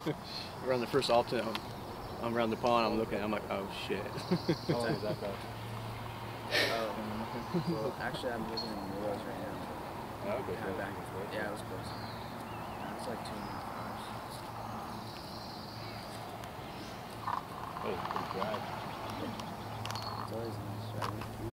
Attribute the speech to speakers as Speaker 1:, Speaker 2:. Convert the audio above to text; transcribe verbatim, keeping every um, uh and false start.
Speaker 1: Around the first Alton, I'm, I'm around the pond. I'm looking. I'm like, oh shit.
Speaker 2: How long is that about?
Speaker 3: Oh, well, actually, I'm living in New Orleans right now.
Speaker 2: Oh, okay.
Speaker 3: Kind of
Speaker 2: So
Speaker 3: back.
Speaker 2: it's close.
Speaker 3: Yeah, it was close. It's like two and a half hours.
Speaker 2: That was pretty dry.
Speaker 3: It's always nice driving.